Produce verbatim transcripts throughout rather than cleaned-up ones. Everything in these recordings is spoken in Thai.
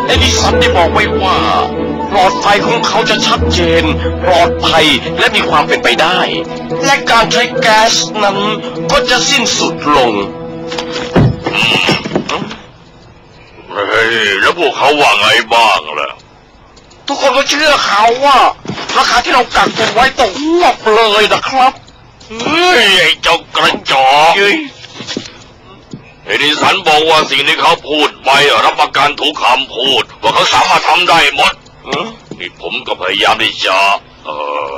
เอดิสันได้บอกไว้ว่าหลอดไฟของเขาจะชัดเจนปลอดภัยและมีความเป็นไปได้และการใช้แก๊สนั้นก็จะสิ้นสุดลงเฮ้ยแล้วพวกเขาว่าไงบ้างล่ะทุกคนก็เชื่อเขาว่าราคาที่เรากักตุนไว้ตกหมดเลยนะครับเฮ้ยไอ้เจ้ากระจอกเอดิสันบอกว่าสิ่งที่เขาพูดไปรับประกันทุกคำพูดว่าเขาสามารถทำได้หมดนี่ผมก็พยายามที่จะเอ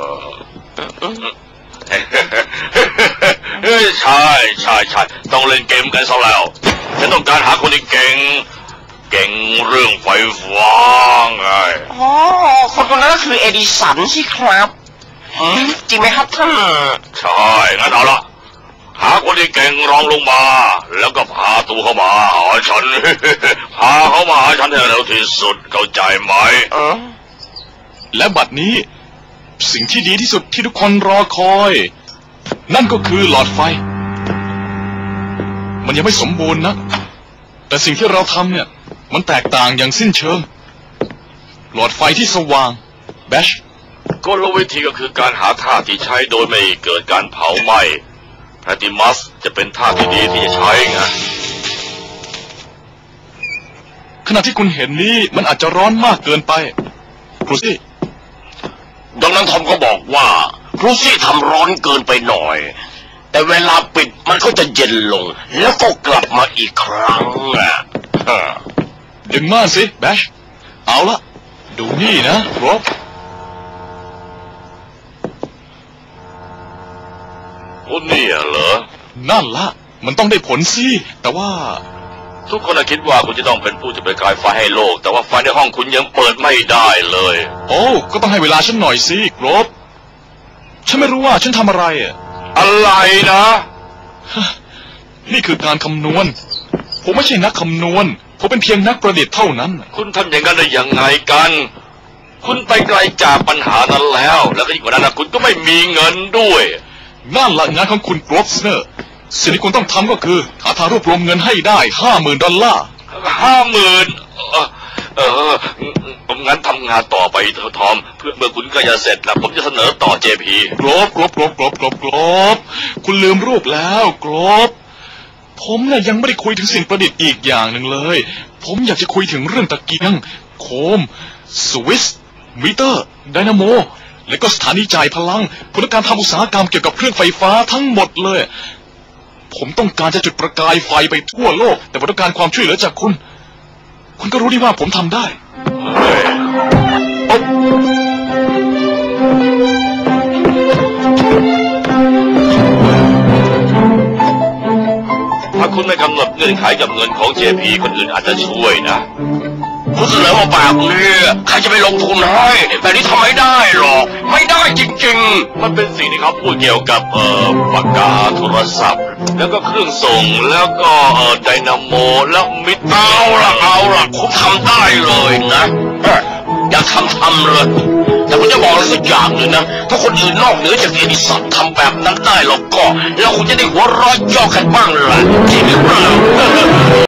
อใช่ใช่ใช่ต้องเล่นเกมกันซะแล้วฉันต้องการหาคนที่เก่งเก่งเรื่องไฟฟ้าไงอ๋อคนคนนั้นก็คือเอดิสันสิครับจริงไหมครับท่านใช่งั้นเอาละหาคนที่เก่งรองลงมาแล้วก็พาตัวเขามาหาฉันพาเขามาหาฉันให้เร็วที่สุดเข้าใจไหมและบัดนี้สิ่งที่ดีที่สุดที่ทุกคนรอคอยนั่นก็คือหลอดไฟมันยังไม่สมบูรณ์นะแต่สิ่งที่เราทำเนี่ยมันแตกต่างอย่างสิ้นเชิงหลอดไฟที่สว่างแบชกลวิธีก็คือการหาท่าที่ใช้โดยไม่เกิดการเผาไหม้แพลติมัสจะเป็นท่าที่ดีที่จะใช้ไงขณะที่คุณเห็นนี้มันอาจจะร้อนมากเกินไปครูซี่ดังนั้นทอมก็บอกว่าครูซี่ทำร้อนเกินไปหน่อยแต่เวลาปิดมันก็จะเย็นลงแล้วก็กลับมาอีกครั้งอ่ะดึงม่านสิแบชเอาละดูนี่นะครบคนนี้เหรอนั่นละมันต้องได้ผลสิแต่ว่าทุกคนคิดว่าคุณจะต้องเป็นผู้จุดประกายไฟให้โลกแต่ว่าไฟในห้องคุณยังเปิดไม่ได้เลยโอ้ก็ต้องให้เวลาฉันหน่อยสิครบฉันไม่รู้ว่าฉันทำอะไรอ่ะอะไรนะนี่คือการคำนวณผมไม่ใช่นักคำนวณผมเป็นเพียงนักประดิษฐ์เท่านั้นคุณทำอย่างนั้นได้ยังไงกันคุณไปไกลจากปัญหานั้นแล้วแล้วก็ยิ่งกว่านั้นนะคุณก็ไม่มีเงินด้วยนั่นละงานของคุณกรอฟสเนอร์สิ่งที่คุณต้องทำก็คือหาทางรวบรวมเงินให้ได้ห้าหมื่นดอลลาร์ห้าหมื่นเออผมงั้นทำงานต่อไปเถอะทอมเพื่อเมื่อคุณก็จะเสร็จแล้วผมจะเสนอต่อ เจ พีกรอบกรอบกรอบกรอบกรอบกรอบคุณลืมรูปแล้วกรอบผมน่ะยังไม่ได้คุยถึงสิ่งประดิษฐ์อีกอย่างหนึ่งเลยผมอยากจะคุยถึงเรื่องตะเกียงโคมสวิตช์มิเตอร์ไดนาโมและก็สถานีจ่ายพลังผมต้องการทำอุตสาหกรรมเกี่ยวกับเครื่องไฟฟ้าทั้งหมดเลยผมต้องการจะจุดประกายไฟไปทั่วโลกแต่ผมต้องการความช่วยเหลือจากคุณคุณก็รู้ดีว่าผมทำได้ถ้าคุณไม่กำหนดเงื่อนไขกับเงินของ เจ พี คนอื่นอาจจะช่วยนะคุณเสนอมาแบบนี้ใครจะไปลงทุนให้แบบนี้ทำไม่ได้หรอกไม่ได้จริงๆมันเป็นสิ่งที่เขาพูดเกี่ยวกับเอ่อปากกาโทรศัพท์แล้วก็เครื่องส่งแล้วก็เอ่อไดนาโมแล้วมิดเอาละเอาละคุณทำได้เลยนะอยากทำทำเลยแต่ผมจะบอกอะไรสักอย่างเลยนะถ้าคนอื่นนอกเหนือจากเอดิสันทำแบบนั้นได้แล้วก็เราคงจะได้หัวเราะย่อกันบ้างแหละจริงหรือเปล่า